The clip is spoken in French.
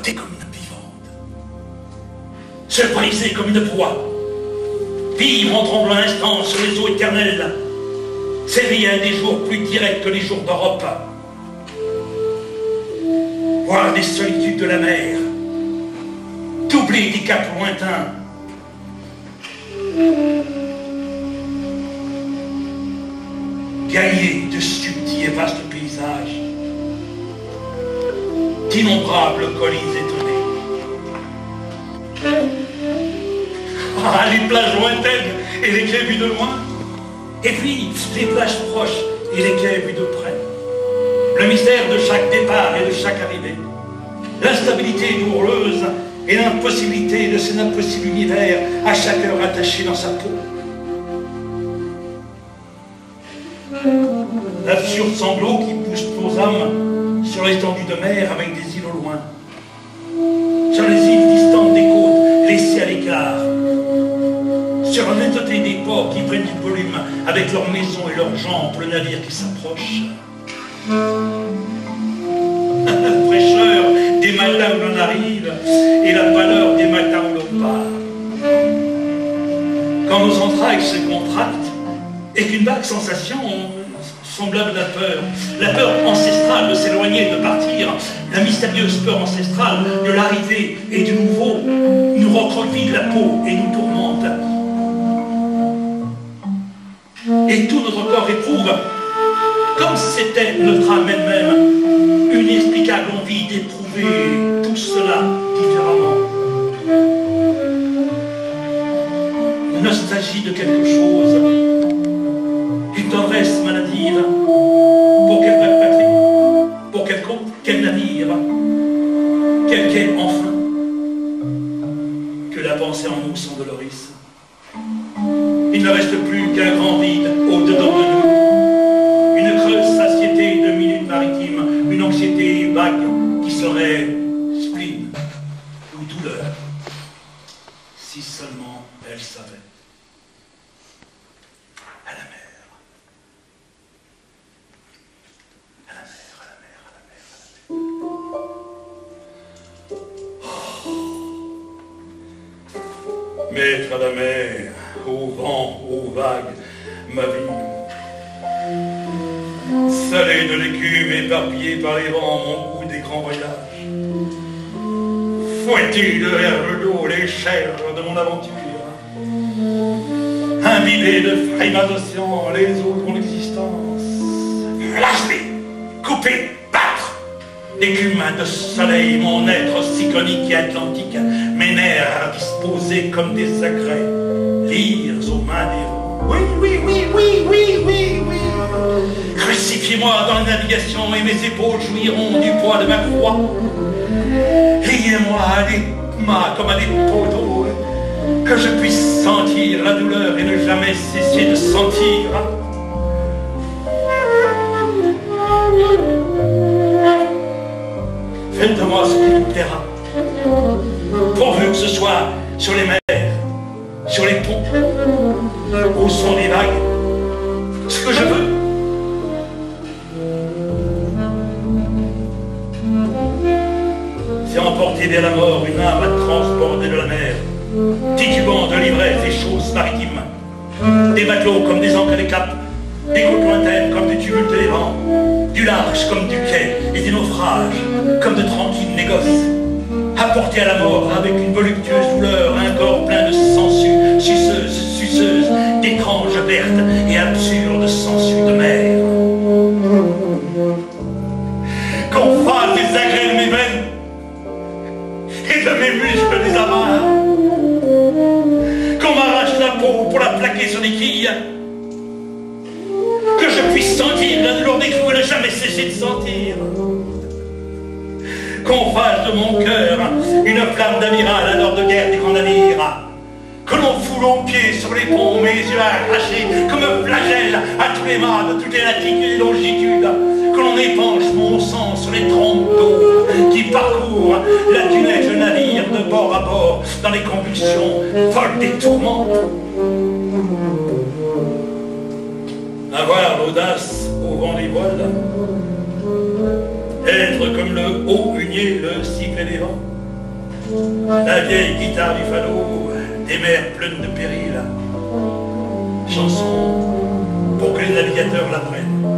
flotter comme une vivante, se briser comme une proie, vivre en tremblant un instant sur les eaux éternelles, s'éveiller à des jours plus directs que les jours d'Europe, voir des solitudes de la mer, doubler des caps lointains, gagner de subtils et vastes paysages, d'innombrables collines étonnées. Ah, les plages lointaines et les quais vus de loin, et puis les plages proches et les quais vus de près. Le mystère de chaque départ et de chaque arrivée, l'instabilité douloureuse et l'impossibilité de cet impossible univers à chaque heure attaché dans sa peau. L'absurde sanglot qui pousse nos âmes sur l'étendue de mer avec des îles au loin, sur les îles distantes des côtes laissées à l'écart, sur la netteté des ports qui prennent du volume avec leurs maisons et leurs gens pour le navire qui s'approche. La fraîcheur des matins où l'on arrive et la pâleur des matins où l'on part. Quand nos entrailles se contractent et qu'une vague sensation semblable à la peur ancestrale de s'éloigner, de partir, la mystérieuse peur ancestrale de l'arrivée et du nouveau, nous recroqueville la peau et nous tourmente. Et tout notre corps éprouve, comme si c'était notre âme elle-même, une inexplicable envie d'éprouver tout cela différemment. Une nostalgie de quelque chose, une tendresse maladive, pour quelle vague patrie, pour quel côte, quel navire, quel quai enfin, que la pensée en nous s'endolorisse. Il ne reste plus qu'un grand vide au-dedans de nous, une creuse satiété de minutes maritimes, une anxiété vague qui serait spleen ou douleur, si seulement elle savait. À la mer. À la mer, à la mer, à la mer, à la mer. Oh. Maître à la mer, au vent, aux vagues, ma vie. Salé de l'écume éparpillé par les vents, mon goût des grands voyages. Fouetté de vers l'eau les chairs de mon aventure. Imbibé de frimas océans, les eaux de mon existence. Lâcher, couper, battre. D'écume de soleil, mon être cyclonique et atlantique, mes nerfs disposés comme des agrès, lyres aux mains des vents. Oui, oui, oui, oui, oui, oui, oui. Crucifiez-moi dans la navigation et mes épaules jouiront du poids de ma croix. Liez-moi à des mâts comme à des poteaux, que je puisse sentir la douleur et ne jamais cesser de sentir. Faites de moi ce qui vous plaira, pourvu que ce soit sur les mers, sur les ponts, au son des vagues, ce que je veux. C'est emporter vers la mort une âme à transborder de la mer, titubant de l'ivresse des choses maritimes, des matelots comme des ancres et des caps, des côtes lointaines comme du tumulte des vents, du large comme du quai et des naufrages comme de tranquilles négoces, apporter à la mort avec une voluptueuse douleur un corps plein de sangsues, suceuses, d'étranges vertes et absurdes sangsues de mer. Qu'on fasse des agrès de mes veines et de mes muscles des amarres, qu'on m'arrache la peau pour la plaquer sur des quilles, que je puisse sentir la douleur des clous et ne jamais cesser de sentir, qu'on fasse de mon cœur une flamme d'amiral à l'heure de guerre des grands navires, que l'on foule aux pieds sur les ponts mes yeux arrachés comme un flagelle à tous les mâts de toutes les latitudes et longitudes, que l'on épanche mon sang sur les trompes d'eau qui parcourent la dunette, le navire de bord à bord dans les convulsions folles des tourments. Avoir l'audace au vent des voiles, être comme le haut hunier, le sifflet des vents, La vieille guitare du fado, des mers pleines de périls. Chanson pour que les navigateurs l'apprennent.